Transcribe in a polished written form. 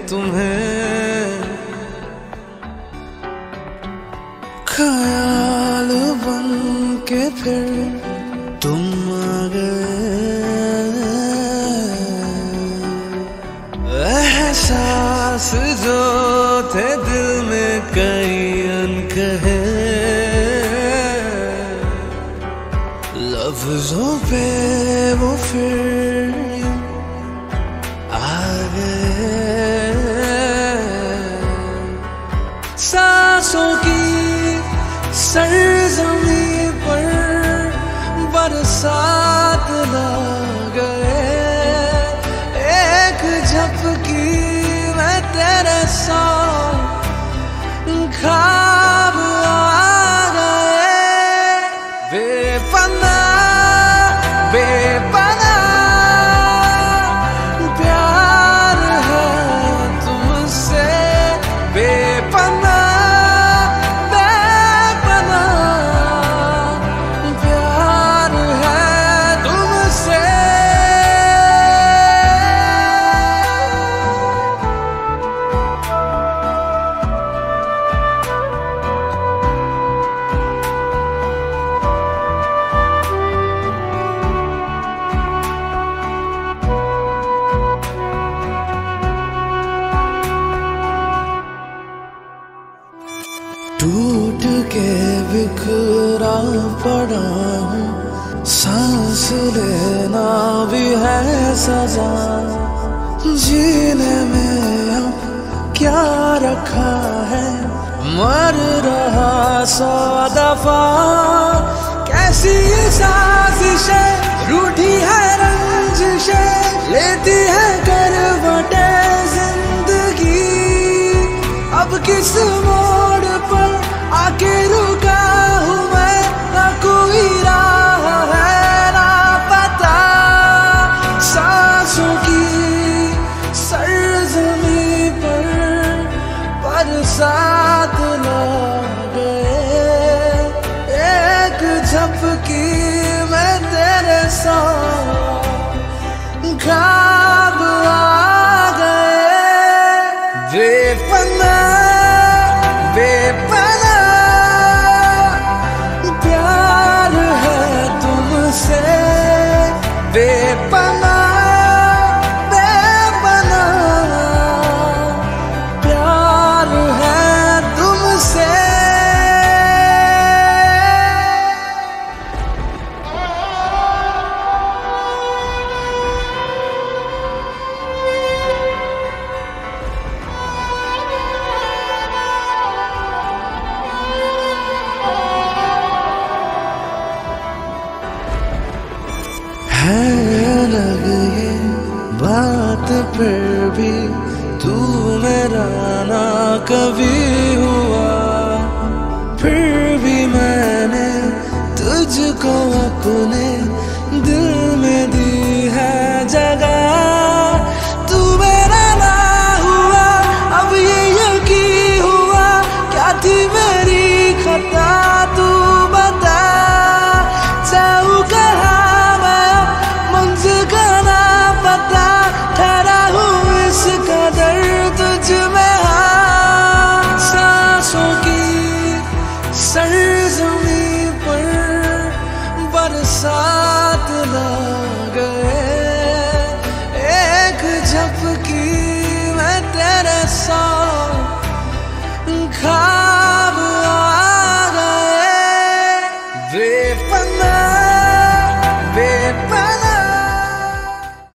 तुम्हें ख्याल बन के फिर तुम आ गए। एहसास जो थे दिल में कई अनकहे, लफ्जों पे वो फिर आ गए। सांसों की सरज़मीं पर बरसात ला गए। एक झपकी में तेरे साथ ख्वाब आ गए। बेपनाह प्यार है तुमसे, बेपनाह प्यार है तुमसे। टूट के बिखरा पड़ा हूँ, सांस लेना भी है सजा। जीने में अब क्या रखा है, मर रहा 100 दफा। कैसी साजिशें रूठी है रंजिशें, लेती है करवटें जिंदगी। अब किस मोड़ पर आके रुका हूँ मैं, ना कोई राह है ना पता। सांसों की सरज़मीं पर बरसात ला गए। एक झपकी में तेरे साथ ख्वाब आ गए। बेपनाह प्यार है तुमसे, बेपनाह प्यार है तुमसे। है अलग ये बात फिर भी तू मेरा ना कभी हुआ। फिर भी मैंने तुझको अपने दिल में दी है जगह। तू मेरा ना हुआ अब ये यकीन हुआ, क्या थी मेरी खता तू बता। जाऊँ कहाँ मंज़िल का ना पता, ठहरा हूँ इस कदर तुझ में। हाँ, सांसों की सरज़मीं पर बरसात ला